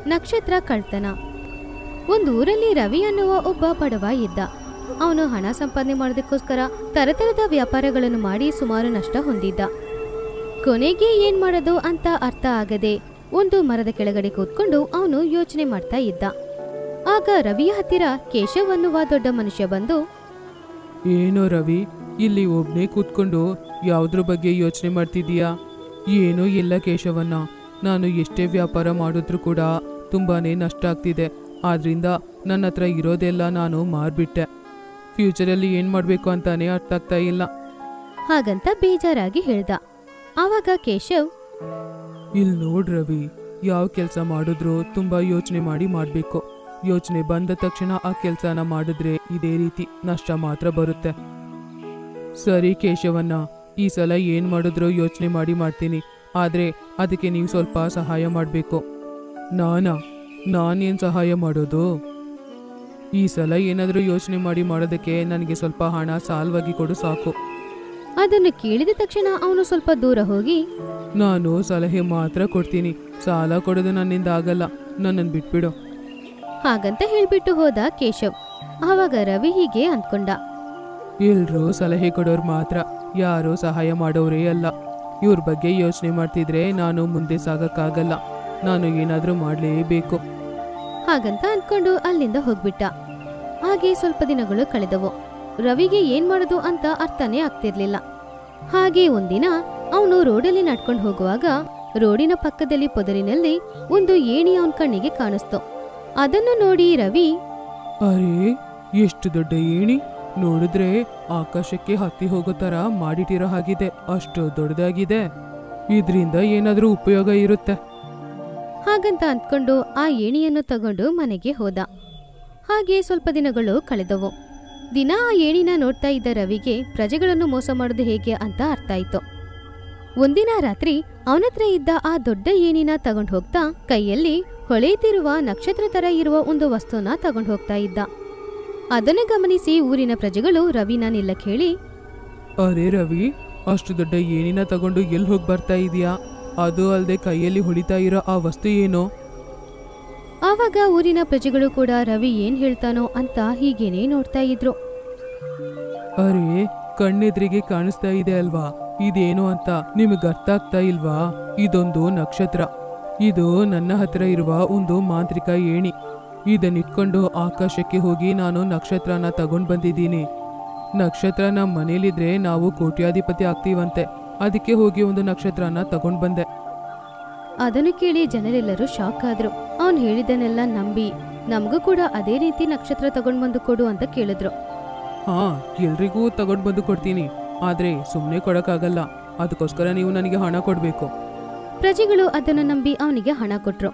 ನಕ್ಷತ್ರ ಕಳ್ತನ. ಒಂದು ಊರಲ್ಲಿ ರವಿ ಅನ್ನುವ ಒಬ್ಬ ಬಡವ ಇದ್ದ. ಅವನು ಹಣ ಸಂಪಾದನೆ ಮಾಡೋದಕ್ಕೋಸ್ಕರ ತರತರದ ವ್ಯಾಪಾರಗಳನ್ನು ಮಾಡಿ ಸುಮಾರು ನಷ್ಟ ಹೊಂದಿದ್ದ. ಕೊನೆಗೆ ಏನ್ ಮಾಡೋದು ಅಂತ ಅರ್ಥ ಆಗದೆ ಒಂದು ಮರದ ಕೆಳಗಡೆ ಕೂತ್ಕೊಂಡು ಅವನು ಯೋಚನೆ ಮಾಡ್ತಾ ಇದ್ದ. ಆಗ ರವಿಯ ಹತ್ತಿರ ಕೇಶವ್ ಅನ್ನುವ ದೊಡ್ಡ ಮನುಷ್ಯ ಬಂದು, ಏನೋ ರವಿ, ಇಲ್ಲಿ ಒಬ್ನೇ ಕೂತ್ಕೊಂಡು ಯಾವುದ್ರ ಬಗ್ಗೆ ಯೋಚನೆ ಮಾಡ್ತಿದೀಯಾ? ಏನೋ ಇಲ್ಲ ಕೇಶವನ್ನ, ನಾನು ಎಷ್ಟೇ ವ್ಯಾಪಾರ ಮಾಡಿದ್ರೂ ಕೂಡ ತುಂಬಾನೇ ನಷ್ಟ ಆಗ್ತಿದೆ. ಆದ್ರಿಂದ ನನ್ನ ಹತ್ರ ಇರೋದೆಲ್ಲ ನಾನು ಮಾರ್ಬಿಟ್ಟೆ. ಫ್ಯೂಚರಲ್ಲಿ ಏನ್ ಮಾಡ್ಬೇಕು ಅಂತಾನೆ ಅರ್ಥ ಆಗ್ತಾ ಇಲ್ಲ. ಹಾಗಂತ ಬೇಜಾರಾಗಿ ಹೇಳ್ದ. ಆವಾಗ ಕೇಶವ್, ಇಲ್ಲಿ ನೋಡ್ ರವಿ, ಯಾವ ಕೆಲಸ ಮಾಡಿದ್ರೂ ತುಂಬಾ ಯೋಚನೆ ಮಾಡಿ ಮಾಡ್ಬೇಕು. ಯೋಚನೆ ಬಂದ ತಕ್ಷಣ ಆ ಕೆಲಸನ ಮಾಡಿದ್ರೆ ಇದೇ ರೀತಿ ನಷ್ಟ ಮಾತ್ರ ಬರುತ್ತೆ. ಸರಿ ಕೇಶವನ್ನ, ಈ ಸಲ ಏನ್ ಮಾಡಿದ್ರೂ ಯೋಚನೆ ಮಾಡಿ ಮಾಡ್ತೀನಿ. ಆದ್ರೆ ಅದಕ್ಕೆ ನೀವು ಸ್ವಲ್ಪ ಸಹಾಯ ಮಾಡಬೇಕು. ನಾನೇನ್ ಸಹಾಯ ಮಾಡೋದು? ಈ ಸಲ ಏನಾದರೂ ಯೋಚನೆ ಮಾಡಿ ಮಾಡೋದಕ್ಕೆ ನನಗೆ ಸ್ವಲ್ಪ ಹಣ ಸಾಲವಾಗಿ ಕೊಡು ಸಾಕು. ಅದನ್ನು ಕೇಳಿದ ತಕ್ಷಣ ಅವನು ಸ್ವಲ್ಪ ದೂರ ಹೋಗಿ, ನಾನು ಸಲಹೆ ಮಾತ್ರ ಕೊಡ್ತೀನಿ, ಸಾಲ ಕೊಡೋದು ನನ್ನಿಂದ ಆಗಲ್ಲ, ನನ್ನನ್ನು ಬಿಟ್ಬಿಡು. ಹಾಗಂತ ಹೇಳ್ಬಿಟ್ಟು ಹೋದ ಕೇಶವ್. ಆವಾಗ ರವಿ ಹೀಗೆ ಅಂದ್ಕೊಂಡ, ಎಲ್ರೂ ಸಲಹೆ ಕೊಡೋರು ಮಾತ್ರ, ಯಾರೂ ಸಹಾಯ ಮಾಡೋರೇ ಅಲ್ಲ. ಇವ್ರ ಬಗ್ಗೆ ಯೋಚನೆ ಮಾಡ್ತಿದ್ರೆ ನಾನು ಮುಂದೆ ಸಾಗಕ್ಕಾಗಲ್ಲ. ನಾನು ಏನಾದರೂ ಮಾಡಲೇಬೇಕು. ಹಾಗಂತ ಅಂದ್ಕೊಂಡು ಅಲ್ಲಿಂದ ಹೋಗ್ಬಿಟ್ಟ. ಹಾಗೆ ಸ್ವಲ್ಪ ದಿನಗಳು ಕಳೆದವು. ರವಿಗೆ ಏನ್ ಮಾಡೋದು ಅಂತ ಅರ್ಥನೇ ಆಗ್ತಿರ್ಲಿಲ್ಲ. ಹಾಗೆ ಒಂದಿನ ಅವನು ರೋಡಲ್ಲಿ ನಡ್ಕೊಂಡು ಹೋಗುವಾಗ ರೋಡಿನ ಪಕ್ಕದಲ್ಲಿ ಪೊದರಿನಲ್ಲಿ ಒಂದು ಏಣಿ ಅವನ ಕಣ್ಣಿಗೆ ಕಾಣಿಸ್ತು. ಅದನ್ನು ನೋಡಿ ರವಿ, ಅರೇ, ಎಷ್ಟು ದೊಡ್ಡ ಏಣಿ! ನೋಡಿದ್ರೆ ಆಕಾಶಕ್ಕೆ ಹತ್ತಿ ಹೋಗೋ ತರ ಮಾಡಿಟ್ಟಿರೋ ಹಾಗಿದೆ. ಅಷ್ಟು ದೊಡ್ಡದಾಗಿದೆ. ಇದ್ರಿಂದ ಏನಾದ್ರೂ ಉಪಯೋಗ ಇರುತ್ತೆ. ಹಾಗಂತ ಅಂದ್ಕೊಂಡು ಆ ಏಣಿಯನ್ನು ತಗೊಂಡು ಮನೆಗೆ ಹೋದ. ಹಾಗೆ ಸ್ವಲ್ಪ ದಿನಗಳು ಕಳೆದವು. ದಿನ ಆ ಏಣಿನ ನೋಡ್ತಾ ಇದ್ದ ರವಿಗೆ ಪ್ರಜೆಗಳನ್ನು ಮೋಸ ಮಾಡೋದು ಹೇಗೆ ಅಂತ ಅರ್ಥ ಆಯ್ತು. ಒಂದಿನ ರಾತ್ರಿ ಅವನತ್ರ ಇದ್ದ ಆ ದೊಡ್ಡ ಏಣಿನ ತಗೊಂಡು ಹೋಗ್ತಾ ಕೈಯಲ್ಲಿ ಹೊಳೆಯುತ್ತಿರುವ ನಕ್ಷತ್ರ ತರ ಇರುವ ಒಂದು ವಸ್ತುನ ತಗೊಂಡು ಹೋಗ್ತಾ ಇದ್ದ. ಅದನ್ನು ಗಮನಿಸಿ ಊರಿನ ಪ್ರಜೆಗಳು ರವಿನ ನಿಲ್ಲಕ್ಕೆ ಹೇಳಿ, ಅರೇ ರವಿ, ಅಷ್ಟು ದೊಡ್ಡ ಏಣಿನ ತಗೊಂಡು ಎಲ್ಲಿ ಹೋಗಿ ಬರ್ತಾ ಇದೀಯಾ? ಅದು ಅಲ್ಲದೆ ಕೈಯಲ್ಲಿ ಹೊಡಿತಾ ಇರೋ ಆ ವಸ್ತು ಏನೋ? ಆವಾಗ ಊರಿನ ಪ್ರಜೆಗಳು ಕೂಡ ರವಿ ಏನ್ ಹೇಳ್ತಾನೋ ಅಂತ ಹೀಗೇನೆ ನೋಡ್ತಾ ಇದ್ರು. ಅರೇ, ಕಣ್ಣೆದ್ರಿಗೆ ಕಾಣಿಸ್ತಾ ಇದೆ ಅಲ್ವಾ, ಇದೇನು ಅಂತ ನಿಮಗೆ ಅರ್ಥ ಆಗ್ತಾ ಇಲ್ವಾ? ಇದೊಂದು ನಕ್ಷತ್ರ. ಇದು ನನ್ನ ಹತ್ರ ಇರುವ ಒಂದು ಮಾಂತ್ರಿಕ ಏಣಿ. ಇದನ್ನಿಟ್ಕೊಂಡು ಆಕಾಶಕ್ಕೆ ಹೋಗಿ ನಾನು ನಕ್ಷತ್ರನ ತಗೊಂಡ್ ಬಂದಿದ್ದೀನಿ. ನಕ್ಷತ್ರ ನಮ್ಮ ಮನೇಲಿದ್ರೆ ನಾವು ಕೋಟ್ಯಾಧಿಪತಿ ಆಗ್ತೀವಂತೆ. ಅದಕ್ಕೆ ಹೋಗಿ ಒಂದು ನಕ್ಷತ್ರನ ತಗೊಂಡ್ ಬಂದೆ. ಅದನ್ನು ಕೇಳಿ ಜನರೆಲ್ಲರೂ ಶಾಕ್ ಆದ್ರು. ಅವನ್ ಹೇಳಿದನೆಲ್ಲ ನಂಬಿ ನಮಗೂ ಕೂಡ ಅದೇ ರೀತಿ ನಕ್ಷತ್ರ ತಗೊಂಡ್ ಬಂದು ಕೊಡು ಅಂತ ಕೇಳಿದ್ರು. ಹಾ, ಎಲ್ರಿಗೂ ತಗೊಂಡ್ ಬಂದು ಕೊಡ್ತೀನಿ, ಆದ್ರೆ ಸುಮ್ನೆ ಕೊಡಕ್ಕಾಗಲ್ಲ. ಅದಕ್ಕೋಸ್ಕರ ನೀವು ನನಗೆ ಹಣ ಕೊಡ್ಬೇಕು. ಪ್ರಜೆಗಳು ಅದನ್ನು ನಂಬಿ ಅವನಿಗೆ ಹಣ ಕೊಟ್ರು.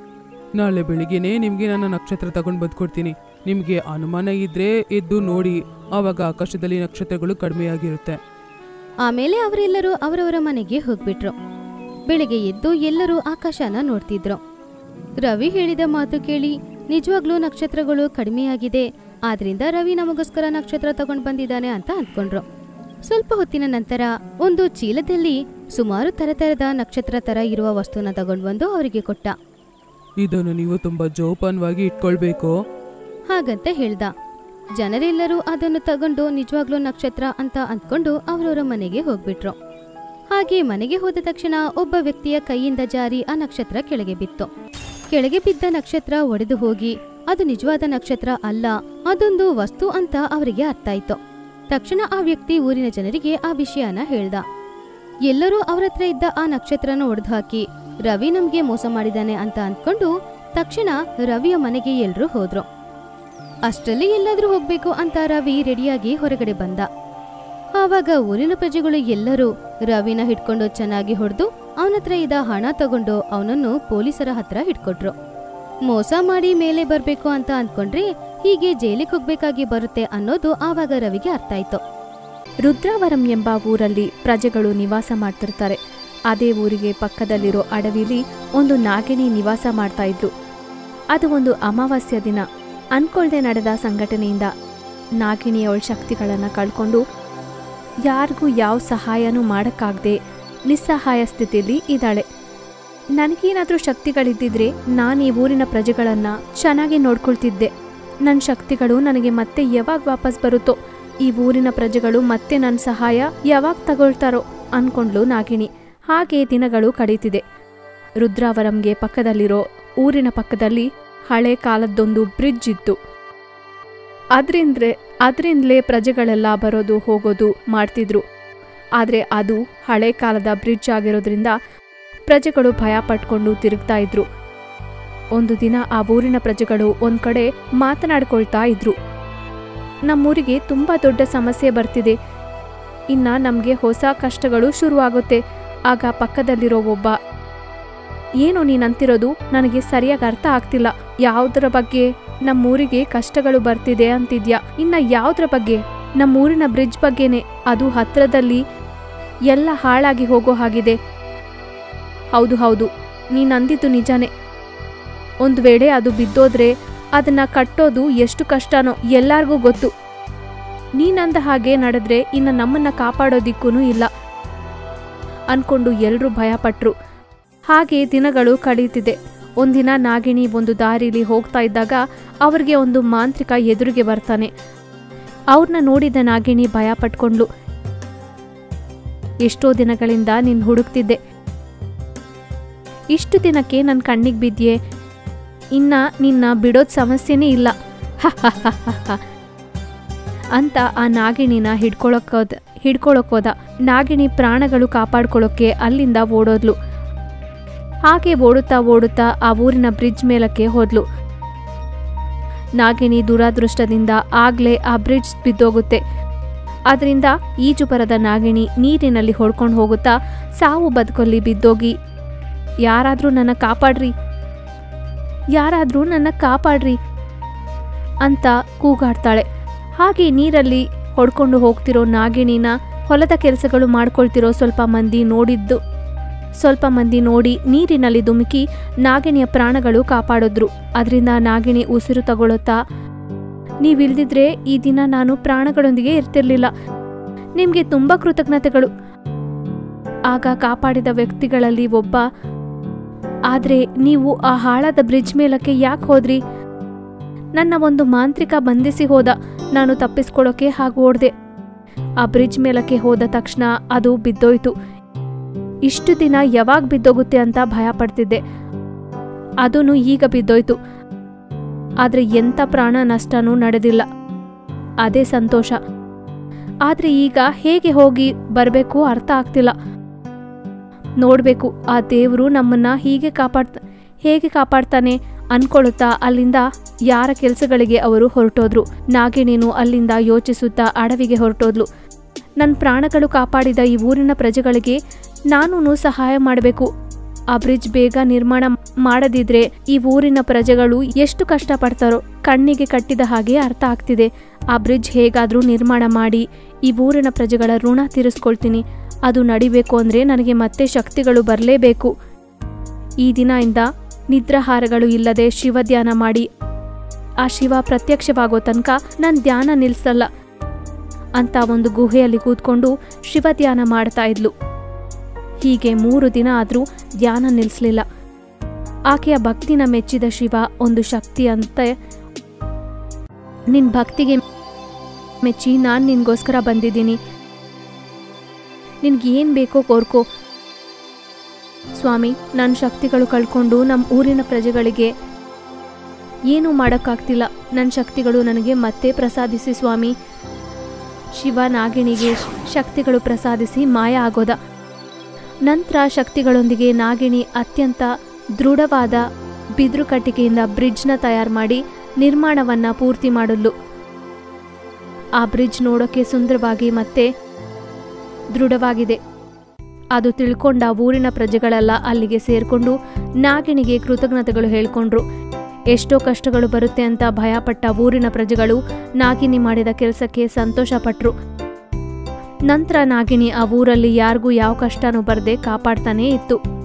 ನಾಳೆ ಬೆಳಿಗ್ಗೆನೆ ನಿಮ್ಗೆ ನನ್ನ ನಕ್ಷತ್ರ ತಗೊಂಡ್ ಬಂದು ಕೊಡ್ತೀನಿ. ನಿಮ್ಗೆ ಅನುಮಾನ ಇದ್ರೆ ಎದ್ದು ನೋಡಿ, ಆವಾಗ ಆಕಾಶದಲ್ಲಿ ನಕ್ಷತ್ರಗಳು ಕಡಿಮೆಯಾಗಿರುತ್ತೆ. ಆಮೇಲೆ ಅವರೆಲ್ಲರೂ ಅವರವರ ಮನೆಗೆ ಹೋಗ್ಬಿಟ್ರು. ಬೆಳಿಗ್ಗೆ ಎದ್ದು ಎಲ್ಲರೂ ಆಕಾಶನ ನೋಡ್ತಿದ್ರು. ರವಿ ಹೇಳಿದ ಮಾತು ಕೇಳಿ ನಿಜವಾಗ್ಲೂ ನಕ್ಷತ್ರಗಳು ಕಡಿಮೆಯಾಗಿದೆ. ಆದ್ರಿಂದ ರವಿ ನಮಗೋಸ್ಕರ ನಕ್ಷತ್ರ ತಗೊಂಡ್ ಬಂದಿದ್ದಾನೆ ಅಂತ ಅಂದ್ಕೊಂಡ್ರು. ಸ್ವಲ್ಪ ಹೊತ್ತಿನ ನಂತರ ಒಂದು ಚೀಲದಲ್ಲಿ ಸುಮಾರು ತರತರದ ನಕ್ಷತ್ರ ತರ ಇರುವ ವಸ್ತುನ ತಗೊಂಡ್ ಬಂದು ಅವರಿಗೆ ಕೊಟ್ಟ. ಇದನ್ನು ನೀವು ತುಂಬಾ ಜೋಪಾನವಾಗಿ ಇಟ್ಕೊಳ್ಬೇಕು. ಹಾಗಂತ ಹೇಳ್ದ. ಜನರೆಲ್ಲರೂ ಅದನ್ನು ತಗೊಂಡು ನಿಜವಾಗ್ಲೂ ನಕ್ಷತ್ರ ಅಂತ ಅಂದ್ಕೊಂಡು ಅವರವರ ಮನೆಗೆ ಹೋಗ್ಬಿಟ್ರು. ಹಾಗೆ ಮನೆಗೆ ಹೋದ ತಕ್ಷಣ ಒಬ್ಬ ವ್ಯಕ್ತಿಯ ಕೈಯಿಂದ ಜಾರಿ ಆ ನಕ್ಷತ್ರ ಕೆಳಗೆ ಬಿತ್ತು. ಕೆಳಗೆ ಬಿದ್ದ ನಕ್ಷತ್ರ ಒಡೆದು ಹೋಗಿ ಅದು ನಿಜವಾದ ನಕ್ಷತ್ರ ಅಲ್ಲ, ಅದೊಂದು ವಸ್ತು ಅಂತ ಅವರಿಗೆ ಅರ್ಥ ಆಯ್ತು. ತಕ್ಷಣ ಆ ವ್ಯಕ್ತಿ ಊರಿನ ಜನರಿಗೆ ಆ ವಿಷಯನ ಹೇಳ್ದ. ಎಲ್ಲರೂ ಅವರತ್ರ ಇದ್ದ ಆ ನಕ್ಷತ್ರನ ಒಡೆದು ಹಾಕಿ ರವಿ ನಮ್ಗೆ ಮೋಸ ಮಾಡಿದಾನೆ ಅಂತ ಅಂದ್ಕೊಂಡು ತಕ್ಷಣ ರವಿಯ ಮನೆಗೆ ಎಲ್ರೂ ಹೋದ್ರು. ಅಷ್ಟರಲ್ಲಿ ಎಲ್ಲಾದ್ರೂ ಹೋಗ್ಬೇಕು ಅಂತ ರವಿ ರೆಡಿಯಾಗಿ ಹೊರಗಡೆ ಬಂದ. ಆವಾಗ ಊರಿನ ಪ್ರಜೆಗಳು ಎಲ್ಲರೂ ರವಿನ ಹಿಡ್ಕೊಂಡು ಚೆನ್ನಾಗಿ ಹೊಡೆದು ಅವನತ್ರ ಇದ್ದ ಹಣ ತಗೊಂಡು ಅವನನ್ನು ಪೊಲೀಸರ ಹತ್ರ ಹಿಡ್ಕೊಟ್ರು. ಮೋಸ ಮಾಡಿ ಮೇಲೆ ಬರ್ಬೇಕು ಅಂತ ಅಂದ್ಕೊಂಡ್ರೆ ಹೀಗೆ ಜೈಲಿಗೆ ಹೋಗ್ಬೇಕಾಗಿ ಬರುತ್ತೆ ಅನ್ನೋದು ಆವಾಗ ರವಿಗೆ ಅರ್ಥ ಆಯ್ತು. ರುದ್ರಾವರಂ ಎಂಬ ಊರಲ್ಲಿ ಪ್ರಜೆಗಳು ನಿವಾಸ ಮಾಡ್ತಿರ್ತಾರೆ. ಅದೇ ಊರಿಗೆ ಪಕ್ಕದಲ್ಲಿರೋ ಅಡವಿಲಿ ಒಂದು ನಾಗಿಣಿ ನಿವಾಸ ಮಾಡ್ತಾ ಇದ್ರು. ಅದು ಒಂದು ಅಮಾವಾಸ್ಯ ದಿನ ಅನ್ಕೊಳ್ದೆ ನಡೆದ ಸಂಘಟನೆಯಿಂದ ನಾಗಿಣಿಯವಳ ಶಕ್ತಿಗಳನ್ನು ಕಳ್ಕೊಂಡು ಯಾರಿಗೂ ಯಾವ ಸಹಾಯನೂ ಮಾಡೋಕ್ಕಾಗದೆ ನಿಸ್ಸಹಾಯ ಸ್ಥಿತಿಯಲ್ಲಿ ಇದ್ದಾಳೆ. ನನಗೇನಾದ್ರೂ ಶಕ್ತಿಗಳಿದ್ದಿದ್ರೆ ನಾನು ಈ ಊರಿನ ಪ್ರಜೆಗಳನ್ನ ಚೆನ್ನಾಗಿ ನೋಡ್ಕೊಳ್ತಿದ್ದೆ. ನನ್ನ ಶಕ್ತಿಗಳು ನನಗೆ ಮತ್ತೆ ಯಾವಾಗ ವಾಪಸ್ ಬರುತ್ತೋ, ಈ ಊರಿನ ಪ್ರಜೆಗಳು ಮತ್ತೆ ನನ್ನ ಸಹಾಯ ಯಾವಾಗ ತಗೊಳ್ತಾರೋ ಅನ್ಕೊಂಡ್ಲು ನಾಗಿಣಿ. ಹಾಗೆ ದಿನಗಳು ಕಳೀತಿದೆ. ರುದ್ರಾವರಂಗೆ ಪಕ್ಕದಲ್ಲಿರೋ ಊರಿನ ಪಕ್ಕದಲ್ಲಿ ಹಳೆ ಕಾಲದ್ದೊಂದು ಬ್ರಿಡ್ಜ್ ಇತ್ತು. ಅದರಿಂದಲೇ ಪ್ರಜೆಗಳೆಲ್ಲ ಬರೋದು ಹೋಗೋದು ಮಾಡ್ತಿದ್ರು. ಆದರೆ ಅದು ಹಳೆ ಕಾಲದ ಬ್ರಿಡ್ಜ್ ಆಗಿರೋದ್ರಿಂದ ಪ್ರಜೆಗಳು ಭಯ ಪಟ್ಕೊಂಡು ತಿರುಗ್ತಾ ಇದ್ರು. ಒಂದು ದಿನ ಆ ಊರಿನ ಪ್ರಜೆಗಳು ಒಂದ್ ಕಡೆ ಮಾತನಾಡ್ಕೊಳ್ತಾ ಇದ್ರು. ನಮ್ಮೂರಿಗೆ ತುಂಬಾ ದೊಡ್ಡ ಸಮಸ್ಯೆ ಬರ್ತಿದೆ, ಇನ್ನ ನಮ್ಗೆ ಹೊಸ ಕಷ್ಟಗಳು ಶುರುವಾಗುತ್ತೆ. ಆಗ ಪಕ್ಕದಲ್ಲಿರೋ ಒಬ್ಬ, ಏನು ನೀನಂತಿರೋದು ನನಗೆ ಸರಿಯಾಗಿ ಅರ್ಥ ಆಗ್ತಿಲ್ಲ. ಯಾವುದರ ಬಗ್ಗೆ ನಮ್ಮೂರಿಗೆ ಕಷ್ಟಗಳು ಬರ್ತಿದೆ ಅಂತಿದ್ಯಾ? ಇನ್ನ ಯಾವುದ್ರ ಬಗ್ಗೆ? ನಮ್ಮೂರಿನ ಬ್ರಿಡ್ಜ್ ಬಗ್ಗೆನೆ. ಅದು ಹತ್ರದಲ್ಲಿ ಎಲ್ಲ ಹಾಳಾಗಿ ಹೋಗೋ ಹಾಗಿದೆ. ಹೌದು ಹೌದು, ನೀನಂದಿದ್ದು ನಿಜಾನೇ. ಒಂದು ವೇಳೆ ಅದು ಬಿದ್ದೋದ್ರೆ ಅದನ್ನ ಕಟ್ಟೋದು ಎಷ್ಟು ಕಷ್ಟನೋ ಎಲ್ಲಾರ್ಗೂ ಗೊತ್ತು. ನೀನಂದ ಹಾಗೆ ನಡೆದ್ರೆ ಇನ್ನು ನಮ್ಮನ್ನ ಕಾಪಾಡೋದಿಕ್ಕೂ ಇಲ್ಲ ಅನ್ಕೊಂಡು ಎಲ್ರೂ ಭಯಪಟ್ರು. ಹಾಗೆ ದಿನಗಳು ಕಳೀತಿದೆ. ಒಂದಿನ ನಾಗಿಣಿ ಒಂದು ದಾರಿಲಿ ಹೋಗ್ತಾ ಇದ್ದಾಗ ಅವ್ರಿಗೆ ಒಂದು ಮಾಂತ್ರಿಕ ಎದುರಿಗೆ ಬರ್ತಾನೆ. ಅವ್ರನ್ನ ನೋಡಿದ ನಾಗಿಣಿ ಭಯ ಪಟ್ಕೊಂಡ್ಲು. ಎಷ್ಟೋ ದಿನಗಳಿಂದ ನೀನ್ ಹುಡುಕ್ತಿದ್ದೆ, ಇಷ್ಟು ದಿನಕ್ಕೆ ನನ್ನ ಕಣ್ಣಿಗೆ ಬಿದ್ಯೆ, ಇನ್ನ ನಿನ್ನ ಬಿಡೋದ್ ಸಮಸ್ಯೆನೇ ಇಲ್ಲ ಅಂತ ಆ ನಾಗಿಣಿನ ಹಿಡ್ಕೊಳಕ್ಕೋದ. ನಾಗಿಣಿ ಪ್ರಾಣಗಳು ಕಾಪಾಡ್ಕೊಳ್ಳೋಕೆ ಅಲ್ಲಿಂದ ಓಡೋದ್ಲು. ಹಾಗೆ ಓಡುತ್ತಾ ಆ ಊರಿನ ಬ್ರಿಡ್ಜ್ ಮೇಲಕ್ಕೆ ಹೋದ್ಲು. ನಾಗಿಣಿ ದುರಾದೃಷ್ಟದಿಂದ ಆಗ್ಲೇ ಆ ಬ್ರಿಡ್ಜ್ ಬಿದ್ದೋಗುತ್ತೆ. ಅದರಿಂದ ಈಜು ಬರದ ನಾಗಿಣಿ ನೀರಿನಲ್ಲಿ ಹೊಡ್ಕೊಂಡು ಹೋಗುತ್ತಾ ಸಾವು ಬದುಕಲ್ಲಿ ಬಿದ್ದೋಗಿ, ಯಾರಾದ್ರೂ ನನ್ನ ಕಾಪಾಡ್ರಿ ಅಂತ ಕೂಗಾಡ್ತಾಳೆ. ಹಾಗೆ ನೀರಲ್ಲಿ ಹೊಡ್ಕೊಂಡು ಹೋಗ್ತಿರೋ ನಾಗಿಣಿನ ಹೊಲದ ಕೆಲಸಗಳು ಮಾಡ್ಕೊಳ್ತಿರೋ ಸ್ವಲ್ಪ ಮಂದಿ ನೋಡಿ ನೀರಿನಲ್ಲಿ ಧುಮುಕಿ ನಾಗಿಣಿಯ ಪ್ರಾಣಗಳು ಕಾಪಾಡಿದ್ರು. ಅದರಿಂದ ನಾಗಿಣಿ ಉಸಿರು ತಗೊಳ್ಳುತ್ತಾ, ನೀವಿಲ್ದಿದ್ರೆ ಈ ದಿನ ನಾನು ಪ್ರಾಣಗಳೊಂದಿಗೆ ಇರ್ತಿರ್ಲಿಲ್ಲ, ನಿಮ್ಗೆ ತುಂಬಾ ಕೃತಜ್ಞತೆಗಳು. ಆಗ ಕಾಪಾಡಿದ ವ್ಯಕ್ತಿಗಳಲ್ಲಿ ಒಬ್ಬ, ಆದ್ರೆ ನೀವು ಆ ಹಾಳಾದ ಬ್ರಿಡ್ಜ್ ಮೇಲಕ್ಕೆ ಯಾಕೆ ಹೋದ್ರಿ? ನನ್ನ ಒಂದು ಮಾಂತ್ರಿಕ ಬಂಧಿಸಿ ಹೋದ, ನಾನು ತಪ್ಪಿಸ್ಕೊಳ್ಳೋಕೆ ಹಾಗೂ ಓಡ್ದೆ. ಆ ಬ್ರಿಡ್ಜ್ ಮೇಲಕ್ಕೆ ಹೋದ ತಕ್ಷಣ ಅದು ಬಿದ್ದೋಯ್ತು. ಇಷ್ಟು ದಿನ ಯಾವಾಗ ಬಿದ್ದೋಗುತ್ತೆ ಅಂತ ಭಯ ಪಡ್ತಿದ್ದೆ, ಅದೂ ಈಗ ಬಿದ್ದೋಯ್ತು. ಆದ್ರೆ ಎಂಥ ಪ್ರಾಣ ನಷ್ಟನೂ ನಡೆದಿಲ್ಲ, ಅದೇ ಸಂತೋಷ. ಆದ್ರೆ ಈಗ ಹೇಗೆ ಹೋಗಿ ಬರಬೇಕು ಅರ್ಥ ಆಗ್ತಿಲ್ಲ. ನೋಡ್ಬೇಕು ಆ ದೇವರು ನಮ್ಮನ್ನ ಹೇಗೆ ಕಾಪಾಡ್ತಾನೆ ಅನ್ಕೊಳ್ಳುತ್ತಾ ಅಲ್ಲಿಂದ ಯಾರ ಕೆಲಸಗಳಿಗೆ ಅವರು ಹೊರಟೋದ್ರು. ನಾಗಿಣಿನು ಅಲ್ಲಿಂದ ಯೋಚಿಸುತ್ತಾ ಅಡವಿಗೆ ಹೊರಟೋದ್ಲು. ನನ್ನ ಪ್ರಾಣಗಳು ಕಾಪಾಡಿದ ಈ ಊರಿನ ಪ್ರಜೆಗಳಿಗೆ ನಾನೂ ಸಹಾಯ ಮಾಡಬೇಕು. ಆ ಬ್ರಿಡ್ಜ್ ಬೇಗ ನಿರ್ಮಾಣ ಮಾಡದಿದ್ರೆ ಈ ಊರಿನ ಪ್ರಜೆಗಳು ಎಷ್ಟು ಕಷ್ಟಪಡ್ತಾರೋ ಕಣ್ಣಿಗೆ ಕಟ್ಟಿದ ಹಾಗೆ ಅರ್ಥ ಆಗ್ತಿದೆ. ಆ ಬ್ರಿಡ್ಜ್ ಹೇಗಾದ್ರೂ ನಿರ್ಮಾಣ ಮಾಡಿ ಈ ಊರಿನ ಪ್ರಜೆಗಳ ಋಣ ತೀರಿಸ್ಕೊಳ್ತೀನಿ. ಅದು ನಡಿಬೇಕು ಅಂದ್ರೆ ನನಗೆ ಮತ್ತೆ ಶಕ್ತಿಗಳು ಬರಲೇಬೇಕು. ಈ ದಿನದಿಂದ ನಿದ್ರಾಹಾರಗಳು ಇಲ್ಲದೆ ಶಿವ ಧ್ಯಾನ ಮಾಡಿ ಆ ಶಿವ ಪ್ರತ್ಯಕ್ಷವಾಗೋ ತನಕ ನನ್ನ ಧ್ಯಾನ ನಿಲ್ಸಲ್ಲ ಅಂತ ಒಂದು ಗುಹೆಯಲ್ಲಿ ಕೂತ್ಕೊಂಡು ಶಿವ ಧ್ಯಾನ ಮಾಡ್ತಾ ಇದ್ಲು. ಹೀಗೆ 3 ದಿನ ಆದ್ರೂ ಧ್ಯಾನ ನಿಲ್ಸಲಿಲ್ಲ. ಆಕೆಯ ಭಕ್ತಿನ ಮೆಚ್ಚಿದ ಶಿವ ಒಂದು ಶಕ್ತಿ ಅಂತ, ನಿನ್ ಭಕ್ತಿಗೆ ಮೆಚ್ಚಿ ನಾನು ನಿನ್ಗೋಸ್ಕರ ಬಂದಿದ್ದೀನಿ, ನಿನ್ಗೇನ್ ಬೇಕೋ ಕೋರ್ಕೋ. ಸ್ವಾಮಿ, ನನ್ನ ಶಕ್ತಿಗಳು ಕಳ್ಕೊಂಡು ನಮ್ಮ ಊರಿನ ಪ್ರಜೆಗಳಿಗೆ ಏನೂ ಮಾಡೋಕ್ಕಾಗ್ತಿಲ್ಲ. ನನ್ನ ಶಕ್ತಿಗಳು ನನಗೆ ಮತ್ತೆ ಪ್ರಸಾದಿಸಿ ಸ್ವಾಮಿ. ಶಿವ ನಾಗಿಣಿಗೆ ಶಕ್ತಿಗಳು ಪ್ರಸಾದಿಸಿ ಮಾಯ ಆಗೋದ. ನಂತರ ಶಕ್ತಿಗಳೊಂದಿಗೆ ನಾಗಿಣಿ ಅತ್ಯಂತ ದೃಢವಾದ ಬಿದ್ರು ಕಟ್ಟಿಗೆಯಿಂದ ಬ್ರಿಡ್ಜ್ನ ತಯಾರು ಮಾಡಿ ನಿರ್ಮಾಣವನ್ನ ಪೂರ್ತಿ ಮಾಡಲು. ಆ ಬ್ರಿಡ್ಜ್ ನೋಡೋಕೆ ಸುಂದರವಾಗಿ ಮತ್ತೆ ದೃಢವಾಗಿದೆ. ಅದು ತಿಳ್ಕೊಂಡ ಊರಿನ ಪ್ರಜೆಗಳೆಲ್ಲ ಅಲ್ಲಿಗೆ ಸೇರ್ಕೊಂಡು ನಾಗಿಣಿಗೆ ಕೃತಜ್ಞತೆಗಳು ಹೇಳ್ಕೊಂಡ್ರು. ಎಷ್ಟೋ ಕಷ್ಟಗಳು ಬರುತ್ತೆ ಅಂತ ಭಯಪಟ್ಟ ಊರಿನ ಪ್ರಜೆಗಳು ನಾಗಿಣಿ ಮಾಡಿದ ಕೆಲಸಕ್ಕೆ ಸಂತೋಷ ಪಟ್ರು. ನಂತರ ನಾಗಿಣಿ ಆ ಊರಲ್ಲಿ ಯಾರಿಗೂ ಯಾವ ಕಷ್ಟನೂ ಬರದೆ ಕಾಪಾಡ್ತಾನೇ ಇತ್ತು.